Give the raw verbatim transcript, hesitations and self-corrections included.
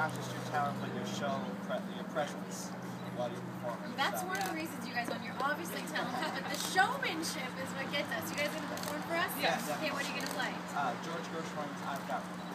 not just your talent, but your show, your presence while you're performing. That's one of the reasons you guys won. You're obviously talented, but the showmanship is what gets us. You guys gonna perform for us? Yes. Okay, what are you gonna play? Uh, George Gershwin's I've Got One.